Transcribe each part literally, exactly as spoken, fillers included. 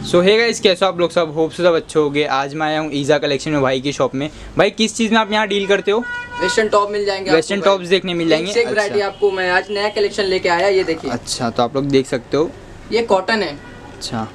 सो है गाइस, कैसे हो आप लोग सब? होप से सब अच्छे होंगे। आज मैं आया हूँ ईज़ा कलेक्शन में भाई की शॉप में। भाई किस चीज़ में आप यहाँ डील करते हो? वेस्टर्न टॉप मिल जाएंगे, वेस्टर्न टॉप्स देखने मिल जाएंगे। एक वैरायटी आपको मैं आज नया कलेक्शन लेके आया, ये देखिए। अच्छा, तो आप लोग देख सकते हो, ये कॉटन है। अच्छा,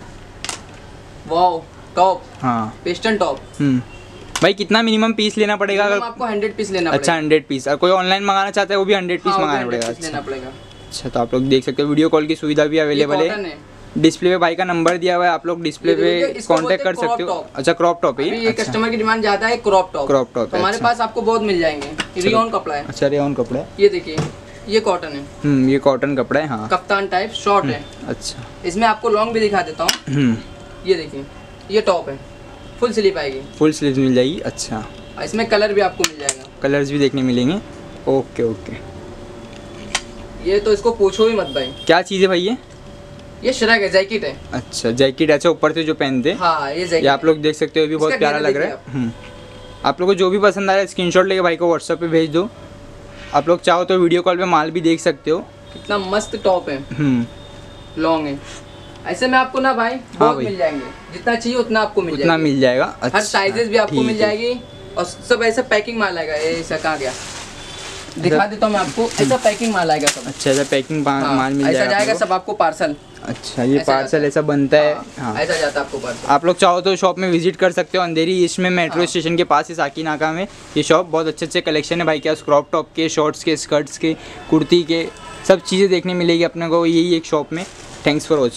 वाओ, टॉप, हाँ, वेस्टर्न टॉप। हम्म भाई कितना मिनिमम पीस लेना पड़ेगा? अगर आपको हंड्रेड पीस लेना अच्छा हंड्रेड पीस, और कोई ऑनलाइन मंगाना चाहता है वो भी हंड्रेड पीस मंगाना पड़ेगा। लेना पड़ेगा। अच्छा, तो आप लोग देख सकते हो, वीडियो कॉल की सुविधा भी अवेलेबल है। डिस्प्ले पे भाई का नंबर दिया हुआ है, आप लोग डिस्प्ले पे कांटेक्ट कर सकते हो। अच्छा, क्रॉप टॉप है ये। कस्टमर की डिमांड ज्यादा है क्रॉप टॉप। क्रॉप टॉप हमारे पास आपको बहुत मिल जाएंगे। रियोन कपड़ा है। अच्छा, रियोन कपड़ा है। ये देखिए, ये कॉटन है। हम्म ये कॉटन कपड़ा है, हाँ, कफ्तान टाइप शॉर्ट है। अच्छा, इसमें आपको लॉन्ग भी दिखा देता हूँ। हम्म ये देखिए, ये टॉप है, फुल स्लीव आएगी। फुल स्लीव मिल जाएगी। अच्छा, इसमें कलर भी आपको मिल जाएगा, कलर्स भी देखने मिलेंगे। ओके ओके, ये तो इसको पूछो ही मत भाई। क्या चीज़ है भाई ये? ये श्रग है, जैकेट है। अच्छा, जैकेट। अच्छा, ऊपर से जो पहनते हैं, हाँ, ये जैकेट। ये आप लोग देख सकते हो, भी बहुत प्यारा लग रहा है। हम्म आप लोग को जो भी पसंद आ रहा है स्क्रीनशॉट लेके भाई को व्हाट्सएप पे भेज दो। आप लोग चाहो तो वीडियो कॉल पे माल भी देख सकते हो। कितना मस्त टॉप है, हम्म लॉन्ग है। ऐसे में आपको ना भाई बहुत भाई। मिल जाएंगे, जितना चाहिए उतना आपको मिल उतना मिल जाएगा। हर अच्छा, साइजेस भी आपको ठीक मिल है। जाएगी। और सब ऐसा पैकिंग माल आएगा। ये ऐसा कहाँ गया, दिखा देता हूँ मैं आपको। ऐसा पैकिंग माल आएगा सब। अच्छा, ऐसा पैकिंग हाँ, माल मिल ऐसा जाएगा जाएगा सब आपको पार्सल। अच्छा, ये ऐसा पार्सल जाता ऐसा बनता है। हाँ, हाँ, ऐसा जाता है आपको पार्सल। आप लोग चाहो तो शॉप में विजिट कर सकते हो। अंधेरी ईस्ट में मेट्रो हाँ। स्टेशन के पास है, साकी नाका में ये शॉप। बहुत अच्छे अच्छे कलेक्शन है भाई के पास, क्रॉप टॉप के, शॉर्ट्स के, स्कर्ट्स के, कुर्ती के, सब चीज़ें देखने मिलेगी अपने को यही एक शॉप में। Thanks for watching.